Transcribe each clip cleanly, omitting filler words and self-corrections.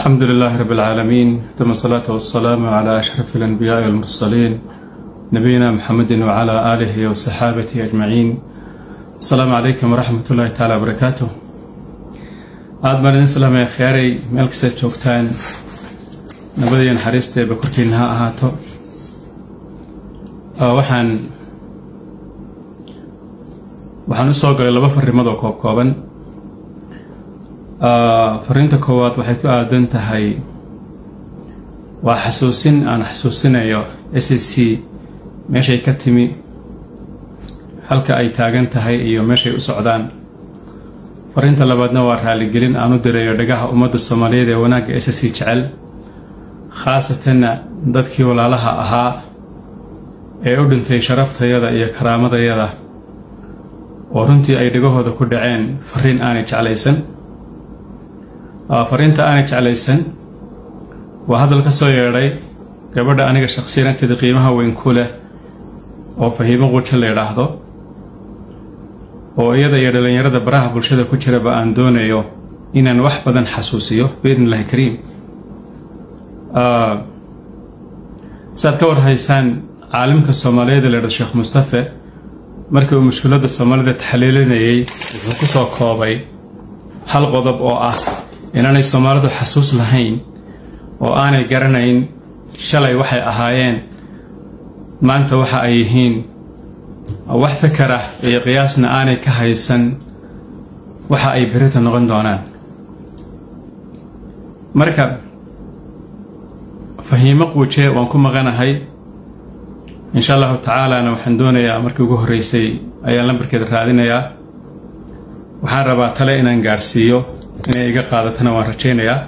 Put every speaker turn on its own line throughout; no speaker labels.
الحمد لله رب العالمين ثم الصلاة والسلام على أشرف الأنبياء والمرسلين نبينا محمد وعلى آله وصحابته أجمعين. السلام عليكم ورحمة الله تعالى وبركاته. أدمر السلام يا خياري ملك سيتشوكتان نبدي حريستي بكركينها أهاتو waxaan usoo galay laba fariimood oo kooban. fariinta koowaad waxay ku aadan tahay waa xasuusin aan xasuusinayo SSC meeshay ka timi, halka ay taagan tahay iyo meeshay u socdaan. fariinta labaadna waa raaligelin aan u dirayo dhagaha ummadda Soomaaliyeed ee wanaagga SSC jecel, khaasatan dadkii walaalaha ahaa ee u dhintay sharaftayada iyo karaamadayada oo runtii ay dhagahooda ku dhaceen fariin aanay jeclaysan. fariinta aanay jeclaysan waa hadal ka soo yeedhay gabadha aniga shakhsiyan agteeda qiimaha weyn ku leh oo Fahiimo Quujo la yidhaahdo, oo iyada iyo dhalinyarada baraha bulshada ku jiraba aan doonayo inaan wax badan xasuusiyo biidnillahi kariim. saad ka warhaysaan caalimka Soomaaliyeed la yidhaahdo Sheekh Mustafa markii uu mushkiladda Soomaalida taxliilinayay wuxuu ku soo koobay hal qodob oo ah inaanay Soomaalidu xasuus lahayn oo aanay garanayn shalay waxay ahaayeen, maanta waxa ay yihiin, wax fikra iyo qiyaasna aanay ka haysan waxa ay berito noqon doonaan. marka Fahiimo Quujo waan ku maqanahay إن شاء الله تعالى. أنا وحندونا يا مركي وجهري سي أيام لمبر كده رادينا يا وحاربا تلا إن نجارسيو إن إيجا قادتنا ورجينا يا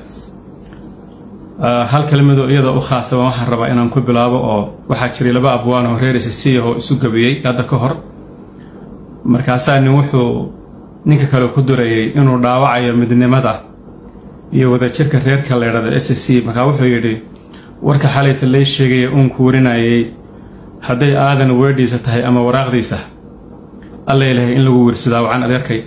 هالكلمة دو إيدا أخاصة وحاربا إن نكون بلابا أو وحشري لبا أبوانه غير سيسيه هو سوق بيجي هذا كهر مركزان نوحو نيك كلو كدري إنه داوعي مدني مدى يوذا شركة غير كلا هذا SSC مكاوحو يدي ورك حالة اللي شيء أنكورنا hadday aadan weedhiisa tahay ama waraaqdiisa alla ilaahay in lagu wirsadaa waxaan adeerkay.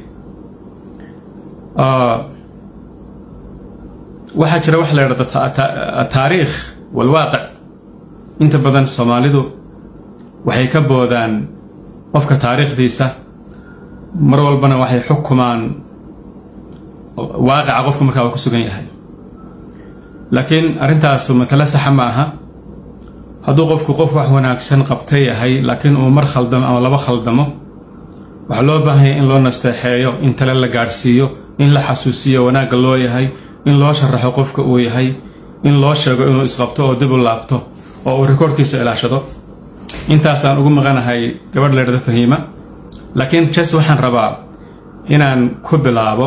waxaa jira wax la yiraahdo taariikh wal waaqic. inta badan Soomaalidu waxay ka boodaan qofka taariikhdiisa, mar walbana waxay xukumaan waaqica qofka markaa uu ku sugan yahay. laakiin arrintaas matala sax ma aha. hadduu qofku qof wax wanaagsan qabtay yahay laakiin uu mar khaldamo ama laba khaldamo, waxa loo baahan yahay in loo nasteexeeyo, in tale la gaarsiiyo, in la xasuusiyo wanaagga loo yahay, in loo sharaxo qofka uu yahay, in loo sheego inuu isqabto oo dib u laabto oo uu rikoorkiisa ilaashado. intaasaan ugu maqanahay gabadh la yidhaahdo Fahiima. laakiin just waxaan rabaa inaan ku bilaabo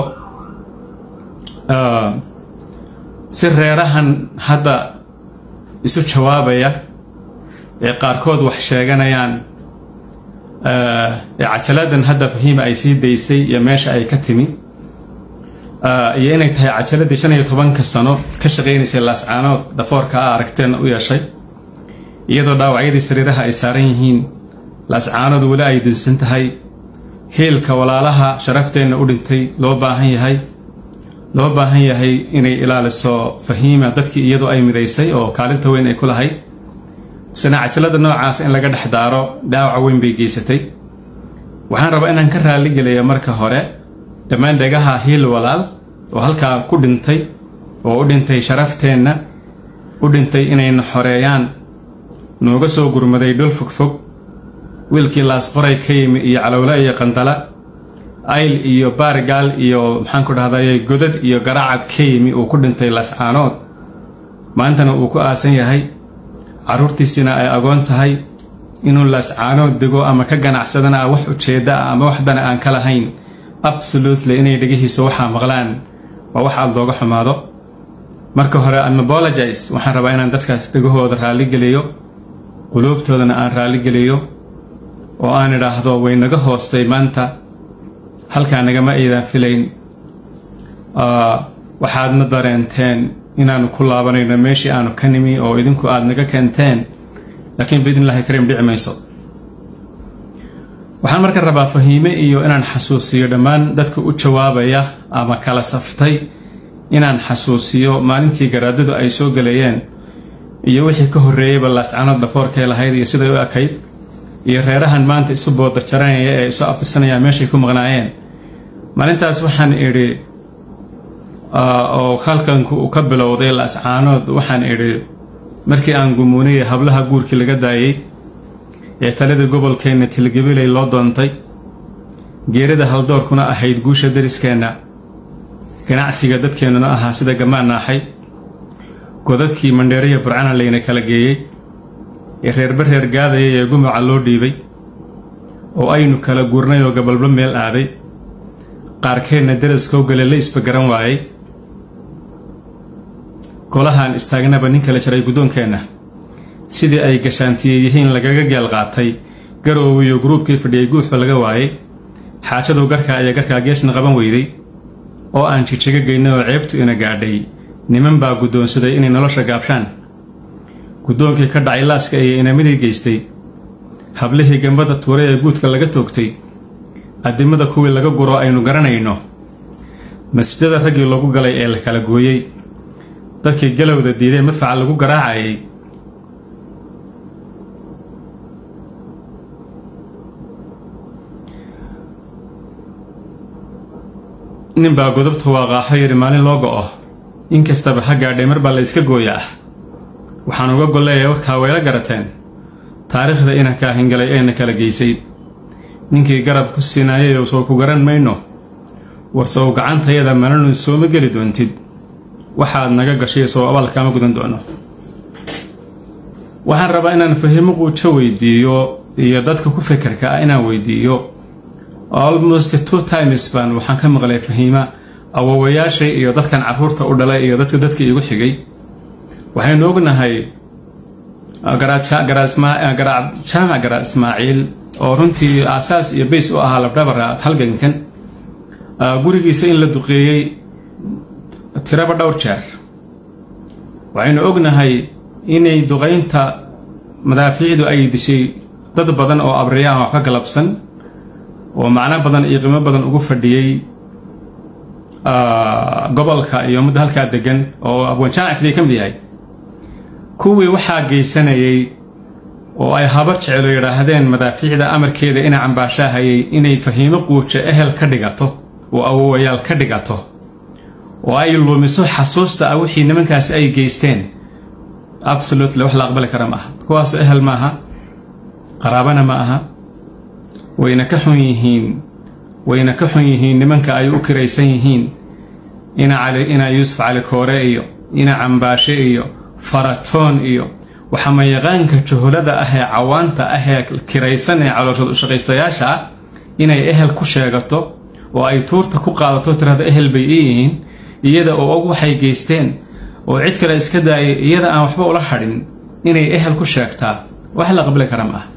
si reerahan hadda isu jawaabaya ee qaarkood wax sheeganayaan ee cajaladan hadda Fahiima ay sii daysay iyo meesha ay ka timi iyo inay tahay cajaladii 15 sano ka shaqeynaysay laascaanood dhafoorka aragteen u yeeshay, iyadoo dhaawacyadii sariiraha ay saaran yihiin, laascaanood wali ay dinsan tahay, heelka walaalaha sharafteena u dhintay loo baahan yahay inay ilaaliso Fahiima dadkii iyadoo ay midaysay oo kaalinta weyn ay ku lahayd. cajalada noocaas in laga dhaxdaaro dhaawac weyn bay geysatay. waxaan rabaa inaan ka raali geliyo marka hore dhammaan dhagaha heel walaal oo halkaa ku dhintay oo u dhintay sharafteena, u dhintay inayna xoreeyaan, nooga soo gurmaday dhul fogfog, wiilkii laas qoray ka yimi iyo calowla iyo qandala ayl iyo baargaal iyo maxaan ku dhahday godad iyo garaacad ka yimi uu ku dhintay laascaanood, maantana uu ku aasan yahay, caruurtiisina ay agoon tahay, inuu laascaanood dego ama ka ganacsadana wax ujeeda ama waxdana aan kala hayn. absolutely inay dhagihiisu waxa maqlaan waa wax aad looga xumaado. marka hore aan apologize, waxaan rabaa inaan dadkaas dhagahooda raali geliyo, quluubtoodana aan raali geliyo, oo aan idhaahdo way naga hoostay maanta, halkaa nagama aydan filayn. waxaadna dareenteen inaanu ku laabanayno meeshii aanu ka nimi oo idinku aad naga keenteen, laakiin biidnillahi kariim dhici mayso. waxaan marka rabaa Fahiime iyo inaan xasuusiyo dhammaan dadka u jawaabaya ama kala saftay inaan xasuusiyo maalintii garaadadu ay soo galayeen iyo wixii ka horreeyayba laascaanood dhafoorkay lahayd iyo siday u ekayd iyo reerahan maanta isu booda jaranaya ee isu aftirsanayaan meeshay ku maqnaayeen maalintaas waxaan idhi oo halkanku uu ka bilowday laascaanood waxaan idhi markii aan gumuunay hablaha guurkii laga daayay ee talada gobolkeena Tilgabilay loo doontay geerida haldoorkuna ahayd guusha dariskeena ganacsiga dadkeenuna ahaa sida gamaan naaxay godadkii Mandheeriya Burcana leeyna kala geeyay ee reer gaadaya ee gumuca loo dhiibay oo aynu kala guurnay oo gabalba meel aaday qaarkeena daraska oo galay isba garan waayay golahan istaagnaba nin kala jiray gudoonkeena sidii ay gashaantiyihiin lagaga geel qaatay garoow iyo groupkii fadhiyay guuxba laga waayay xaajadu garka geesna qaban weyday oo aan jijiga geynay oo ceebtu ina gaadhay niman baa gudoonsaday inay nolosha gaabshaan gudoonkii ka dhacay laaska ay inamidii geystay hablihii gambada tuuray ee guudka laga toogtay adimada kuwii laga guro aynu garanayno masjidada ragii lagu galay ee la kala gooyay dadkii galowda diiday madfaca lagu garaacayay nin baa godobta waaqaaxo yiri maalin loo go'o inkastaba ha gaadhay mar baa la iska gooyaa waxaan uga goleeyahay warkaa weyla garateen taariikhda inaan ka hingalay ee na kala geysay ninkii garab ku siinayay oo soo ku garan mayno warsa oo gacantayada mananu soo ma gali doontid waxaad naga gashay soo abaalka ma gudan doono waxaan rabaa inaan fahimo quujo weydiiyo iyo dadka ku fikirka inaan weydiiyo almost 2 times baan waxaan ka maqlay fahima awowayaashay iyo dadkan caruurta u dhalay iyo dadka igu xigay waxaynu ognahay garaad Ismaaciil oo runtii aasaas iyo base u ahaa labdabara halgankan gurigiisa in la duqeeyay tiraba dhowr jeer waxaynu ognahay inay duqeynta madaafiicdu ay dishay dad badan oo abriyaan waxba galabsan oo macna badan iyo qiimo badan ugu fadhiyay gobolka iyo muddo halka degan oo abwaanjaac kaliya kamid yahay kuwii waxaa geysanayay oo ay habar jecel yiraahdeen madaafiicda amarkeeda ina cambaashahayay inay fahimo quujo ehel ka dhigato oo awowayaal ka dhigato oo ay lumiso xasuusta wixii nimankaas ay geysteen absolutely wax la aqbali kara maaha kuwaas ehel maaha qaraabana maaha wayna ka xun yihiin nimanka ay u kiraysan yihiin ina Yuusuf Cali Koore iyo ina cambaashe iyo faratoon iyo waxa ma yaqaanka juhulada ah ee cawaanta ah ee kiraysan ee calooshad u shaqaystayaasha inay ehel ku sheegato oo ay tuurta ku qaadato tirada ehel bay yihiin iyada oo waxay geysteen oo cid kale iska daayay iyada aan waxba ula xadin inay ehel ku sheegtaa wax la qabli kara maaha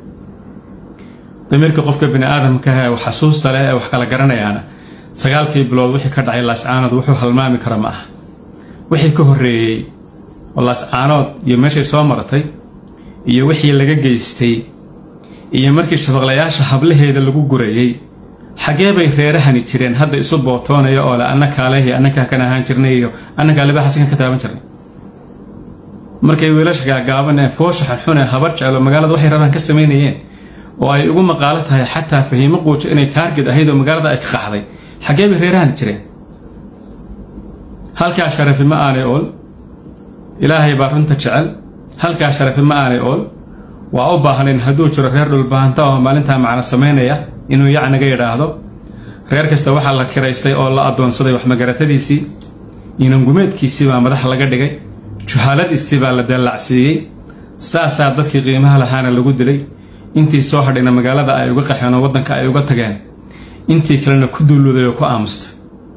damirka qofka bini aadamka ah oo xasuusta leh wax kala garanayana sagaalkii bilood wixii ka dhacay laascaanood wuxuu halmaami kara maaha wixii ka horreeyay laascaanood iyo meeshay soo maratay iyo wixii laga geystay iyo markii shabaqlayaasha hablaheeda lagu gurayay xagee bay reerahani jireen hadda isu bootoonaya oo la annaka leeyahay annaka kana ahaan jirnay iyo annaka laba xasan ka taaban jirnay markay wiilasha gaaban ee foosha xun ee habar jecel magaalada waxay rabaan ka sameeyeen oo ay ugu maqaalo tahay xataa fahimo quujo inay target ahayd oo magaalada ay ka qaxday xagee bay reerahani jireen halka sharafi ma aanay ool ilaahay baa runta jecel halka sharafi ma aanay ool waa u baahan haduu jiro reer dhul baahanta oo maalinta macna sameynaya inuu yacnaga yiraahdo reer kasta waxa la kireystay oo la adoonsaday wax magaratadiisii inaan gumeedkiisii baa madax laga dhigay juhaaladiisii baa la dalaacsiiyay saasa dadkii qiimaha lahaana lagu dilay intii soo hadhayna magaalada ay uga qaxeen oo wadanka ay uga tageen intii kalena ku duuluday oo ku aamusta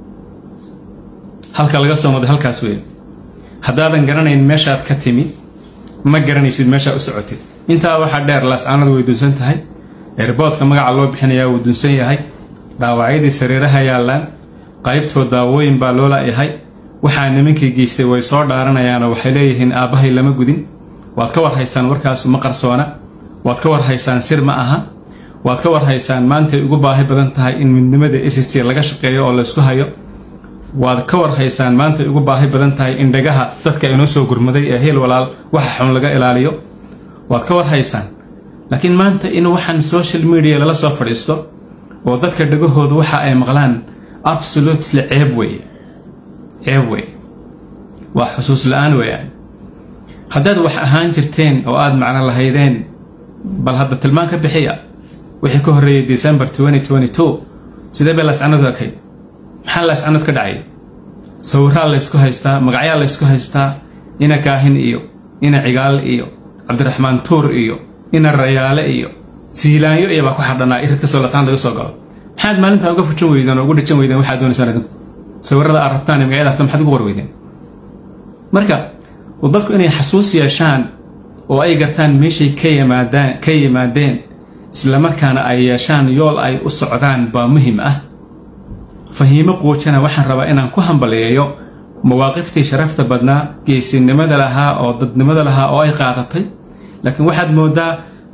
halka laga soo maday halkaas weyn haddaadan garanayn meeshaad ka timi ma garanaysid meesha u socotay intaa waxa dheer laascaanadu way dunsan tahay airportka magaca loo bixinayaa uu dunsan yahay dhaawacyadii sariiraha yaalaan qaybtooda daawooyin baa loo laayahay waxaa nimankii geystay way soo dhaaranayaan oo waxay leeyihiin aabahay lama gudin waad ka war haysaan warkaas ma qarsoona waad ka war haysaan sir ma aha waad ka war haysaan maanta ugu baahi badan tahay in midnimada SSC laga shaqeeyo oo la isku hayo waad ka war haysaan maanta ugu baahi badan tahay in dhagaha dadka inoo soo gurmaday ee heel walaal waxa xun laga ilaaliyo waad ka war haysaan laakiin maanta in waxaan social media lala soo fadhiisto oo dadka dhagahooda waxa ay maqlaan absolutely ceeb way waa xusuus la'aan weeyaan haddaad wax ahaan jirteen oo aad macna lahaydeen bal hadda tilmaan ka bixiya wixii ka horreeyay December 2022 sidee bay lascanadu akay maxaa lascanad ka dhacay sawirraa la isku haystaa magacyaa la isku haystaa ina kaahin iyo ina cigaal iyo cabdiraxmaan tuur iyo ina rayaale iyo siilaanyo iyo baa ku xardhanaa irid ka soo lataan laga soo galo maxaad maalintaa uga fujin weydeen oo ugu dhijan weydeen waxaad doonaysaan idinku sawirrada aad rabtaan magacyada afka maxaad ugu qor weydeen marka dadku inay xasuus yeeshaan oo ay gartaan meeshay ka yimaadeen isla markaana ay yeeshaan yool ay u socdaan baa muhiim ah fahiimo qoojana waxaan rabaa inaan ku hambaleeyo mawaaqiftii sharafta badnaa geesinimada lahaa oo dadnimada lahaa oo ay qaadatay laakiin waxaad moodaa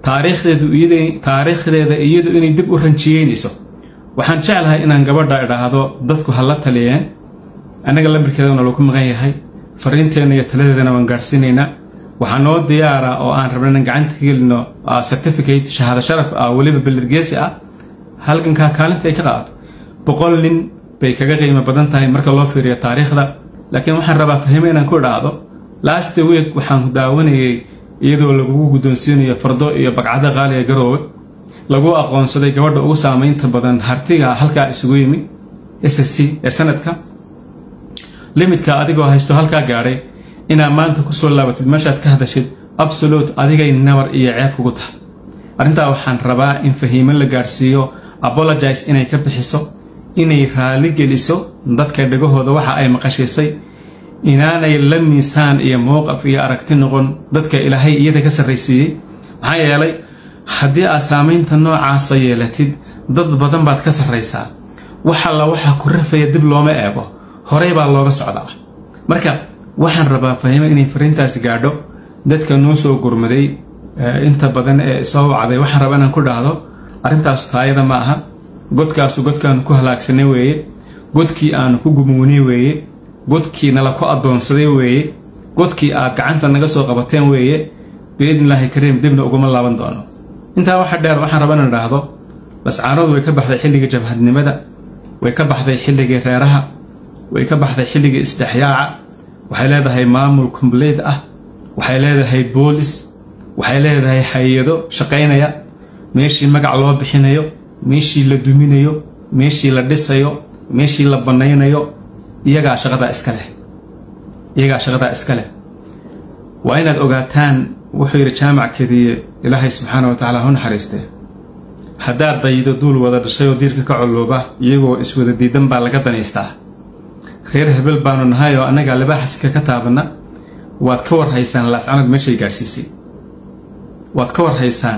taariikhdeeda iyadu inay dib u ranjiyeynayso waxaan jeclahay inaan gabadha idhaahdo dadku ha la taliyeen annaga lambarkeedana lagu maqan yahay fariinteena iyo taladeedana waan gaadhsiinaynaa waxaa noo diyaara oo aan rabna inaan gacanta ka gelino certificate shahaado sharaf ah weliba beledgeesi ah halgankaa kaalinta ay ka qaadato 100 nin bay kaga qiimo badan tahay marka loo fiiriyo taariikhda laakiin waxaan rabaa fahimo inaan ku idhaahdo last week waxaan daawanayay iyadoo lagugu guddoonsiinayo fardo iyo bagcado qaaliga garoowe lagu aqoonsaday gabadha ugu saamaynta badan hartiga halkaa isugu yimi SSC ee sanadka limidka adigoo haysto halkaa gaadhay inaa maanta ku soo laabatid meeshaad ka hadashid absolute adigay nabar iyo ceeb kugu tahay arrintaa waxaan rabaa in fahiimo la gaadhsiiyo apologize inay ka bixiso inay raali geliso dadka dhagahooda waxa ay maqashiisay inaanay la miisaan iyo mowqaf iyo aragti noqon dadka ilaahay iyada ka sarraysiiyey maxaa yeelay haddii aad saamaynta noocaasa yeelatid dad badan baad ka sarraysaa waxa ku rafaya dib looma eego horey baa looga socdaa marka waxaan rabaa fahimo inay fariintaasi gaadho dadka noo soo gurmaday inta badan ee soo wacday waxaan rabaa inaan ku dhaahdo arrintaas taayada ma aha godkaan ku halaagsanay weeye godkii aan ku gumuunay weeye godkii nala ku adoonsaday weeye godkii aad gacanta naga soo qabateen weeye biidnillaahi kariim dibna uguma laaban doono intaa waxa dheer waxaan rabaa inaan dhaahdo lascaanood way ka baxday xilliga jabhadnimada way ka baxday xilligii reeraha way ka baxday xilligii isdhexyaaca waxay leedahay maamul complete ah waxay leedahay boolis waxay leedahay hay'ado shaqaynaya meeshii magac loo bixinayo meeshii la duminayo meeshii la dhisayo meeshii la banaynayo iyagaa shaqada iska leh waa inaad ogaataan wuxuu yiri jaamackeedii ilaahay subxaanahu wa ta'aala hu naxariistay haddaad daydo duul wada dhashay oo diirka ka colooba iyagoo iswada diidan baa laga danaystaa reer hebel baanu nahay oo annaga libaaxaska ka taabana waad ka war haysaan lascanad meeshay gaadhsiisay waad ka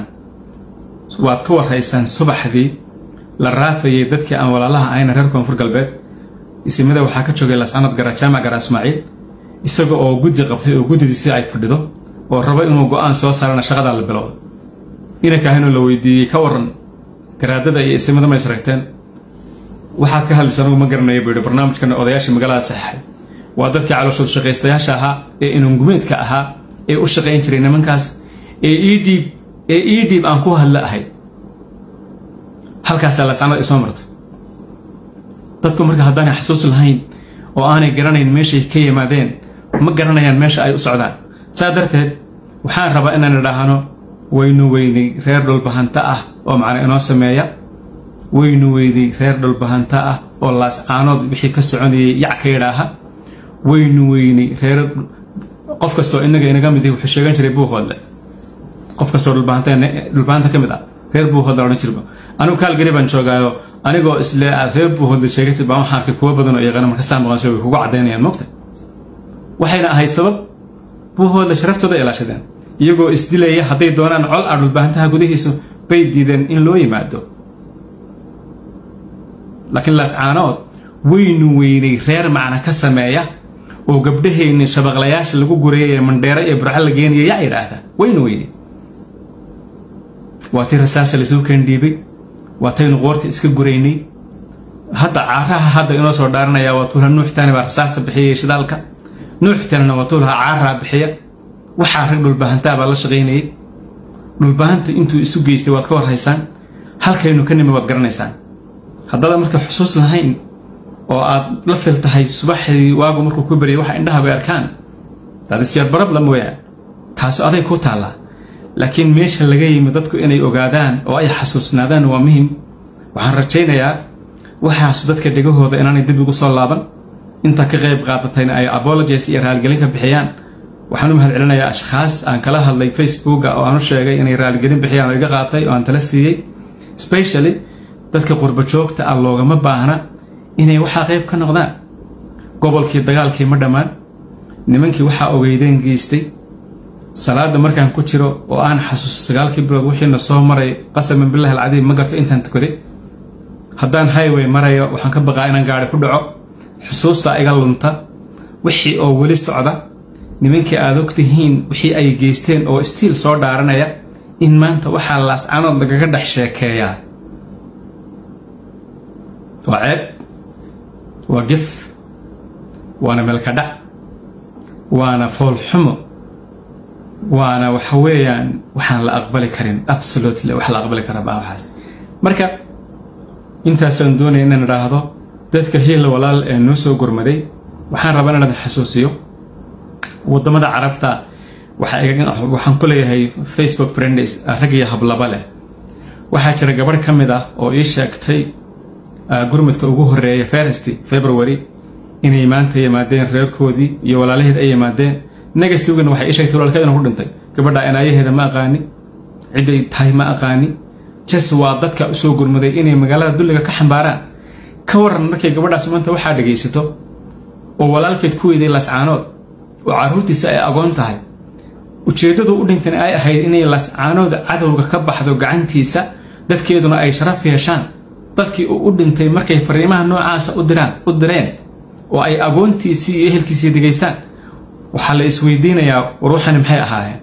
war haysaan subaxdii la raafayay dadkii aan walaalaha ahayna reer koonfur galbeed isimada waxaa ka joogay lascanad jaamac gara Ismaaciil isaga oo guddi qabtay oo guddidiisii ay fadhido oo raba inuu go'aan soo saarana shaqada la bilowdo ina kaahino la weydiiyey ka waran garaadada iyo isimada ma isragteen waxaad ka hadlaysan ma garanayo buu barnaamijkan odayaasha magaalada saxay waa dadkii calooshooda shaqaystayaasha ahaa ee inangumeedka ahaa ee u shaqayn jiray nimankaas ee iidib aan ku hadla ahay halkaas lascanad isoo martay dadku marka haddaanay xasuus lahayn oo aanay garanayn meeshay ka yimaadeen ma garanayaan meesha ay u socdaan saa darteed waxaan rabaa inaan idhaahno waynu weynay reer dhulbahanta ah oo macna inoo sameeya waynu weynay reer dhulbahanta ah oo lascaanood wixii ka soconayay yac ka yidhaaha waynu weynay reer qof kastoo inaga mid wuxuu sheegan jiray buuqoodle qof kastoo dhulbahanta ka mid ah reer buuqoodle odhan jirba anigu kaalgari baan joogaayo anigoo isle aad reer buuqoodle sheegatid baan waxaan arkay kuwa badan oo yaqaana marka saa maqan way kugu caddaynayaan moogta waxayna ahayd sabab buuqoodle sharaftooda ilaashadeen iyagoo isdilaya hadday doonaan col ah dhulbahantaha gudihiisu bay diideen in loo yimaado laakiin lascaanood waynu weynay reer macna ka sameeya oo gabdhaheenni shabaqlayaasha lagu gureeyay mandheera iyo burca la geeniyay yaa yidhaahda waynu weynay waa tii rasaasa lasoo keen dhiibay waa taynu qoorta iska gureynay هذا عارها هذا إنه صار دارنا يا وطولها نوح تاني برساس بحية شدالك نوح تاني وطولها عارها بحية وحارق البهنتا بالله شغيني البهنت أنتوا سوق يستوى كور هيسان هل كانوا كني وقرنيسان هذا مرك حسوس لهين oo la filtahay subaxdii waagu markuu ku bariyo waxa indhaha bay arkaan taas yar barab la mooyaa taas aday ku taala laakiin meesha laga yimid dadku inay ogaadaan oo ay xasuusnaadaan waa muhiim waxaan rajaynayaa waxaas dadka dhigahooda inaanay dib ugu soo laaban inta ka qayb qaadatayna ay apologies iyo raaligelin ka bixiyaan waxaan u mahadcelinayaa ashxaas aan kala hadlay Facebook oo aan u sheegay inay raaligelin bixiyaan oo iga qaatay oo aan tala siiyay especially dadka qurba joogta ah loogama baahna inay waxa qayb ka noqdaan gobolkii dagaalkii ma dhamaan nimankii waxa ogeydeen geystay salaada markaan ku jiro oo aan xasuus sagaalkii bilood wixii soo maray qasam billahi alcadiim ma garto intaan tukaday haddaan highway marayo waxaan ka baqaa inaan gaari ku dhaco xusuusta iga lunta wixii oo weli socda nimankii aad ogtihiin wixii ay geysteen oo still soo dhaaranaya in maanta waxa laascanood lagaga dhex sheekeeyaa وعيب وقف وانا ملكدع وانا فول حمو وانا وحويان وحان لا اقبل كريم absolutely وحا لا اقبل كريم وحاس marka intaasan doonay inaan raahdo dadka heel walaal ee noo soo gurmaday waxaan rabaa inaan xasuusiyo wadamada carabta waxaan ku leeyahay Facebook friends rag iyo hablaba leh waxa jira gabar kamid ah oo ii sheegtay gurmadka ugu horeeya February inay maanta yimaadeen reerkoodii iyo walaalaheed ay yimaadeen nagastugana waxay sheegtay walaalkeedana ku dhintay gabadha inaayaheeda ma aqaani cid ay tahay ma aqaani jas waa dadka u soo gurmaday inay magaalada dulliga ka xambaaraan ka waran markay gabadhaas maanta waxa dhageysato oo walaalkeed ku weeday lascaanood oo caruurtiisa ay agoon tahay ujeedadu u dhintay ay ahayd inay lascaanood cadawga ka baxdo gacantiisa dadkeeduna ay sharaf yeeshaan dadkii u dhintay markay fariimaha noocaas u direen oo ay agoontiisii iyo ehelkiisii degeystaan waxa la isweydiinayaa ruuxani maxay ahaayeen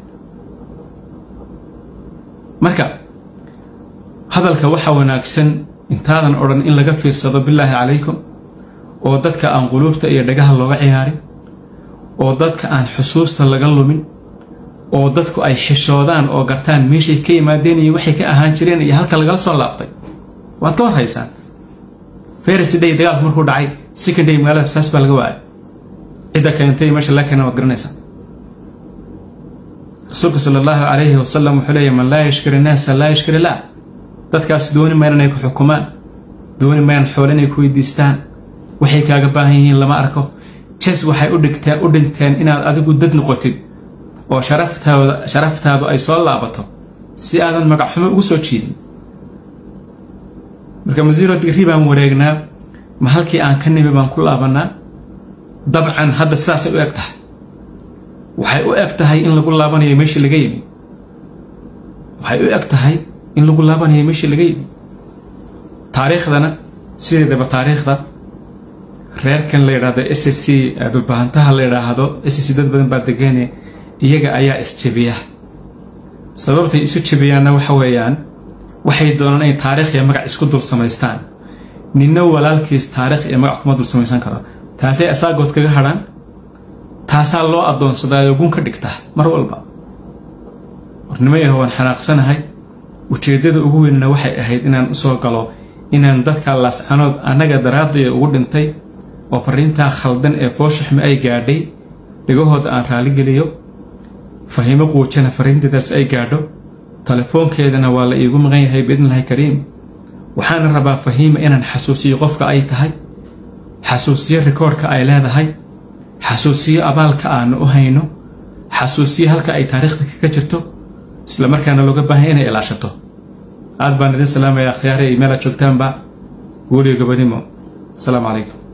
marka hadalka waxa wanaagsan intaadan oran in laga fiirsado billahi calaykum oo dadka aan quluubta iyo dhagaha looga ciyaarin oo dadka aan xusuusta laga lumin oo dadku ay xishoodaan oo gartaan meeshay ka yimaadeen iyo waxay ka ahaan jireen iyo halka laga soo laabtay waad ka warhaysaan first day dagaalku markuu dhacay second day magaalada saas baa laga waayay cida keentay meesha la keenay waad garanaysaa rasuulka sallallahu alayhi wa sallam wuxuu leeyahay man laa yashkuru naasa laa yashkuru illah dadkaas dooni ma inay ku xukumaan dooni ma in xoolo inay ku weydiistaan waxay kaaga baahan yihiin lama arko jas waxay u dhinteen inaad adigu dad noqotid oo sharaftaadu ay soo laabato si aadan magac xumo ugu soo jiidin marka masiiro digri baan wareegnaa ma halkii aan ka nimi baan ku laabanaa dabcan hadda sidaas ay u egtahay waxay u egtahay in lagu laabanayo meeshii laga yimi waxay u egtahay in lagu laabanayo meeshii laga yimi taariikhdana sideedaba taariikhda reerkan la yiraahdo SSC dhulbahantaha la yiraahdo SSC dad badan baa degan iyaga ayaa isjabiya sababtay isu jabiyaana waxa weeyaan waxay doonaan in taariikh iyo magac isku dul sameystaan ninna walaalkiis taariikh iyo magac kuma dul sameysan karo taasay asaagood kaga hadaan taasaa loo adoonsaday gun ka dhigta mar walba warnimayo waan xanaaqsanahay ujeedada ugu weynna waxay ahayd inaan u soo galo inaan dadka laascanood anaga daraadii ugu dhintay oo fariinta khaldan ee fooshaxma ay gaadhay dhigahooda aan raali geliyo fahimo quujana fariintaas ay gaadho telefoonkeedana waa la iigu maqan yahay biidnallahi kariim waxaan rabaa fahimo inaan xasuusiyo qofka ay tahay xasuusiyo rikoorka ay leedahay xasuusiyo abaalka aan u hayno xasuusiyo halka ay taariikhda ka jirto isla markaana looga baahan inay ilaashato aad baan idin salaamayaa khiyaare email joogtaanba guuriga gabadhimo السلام عليكم.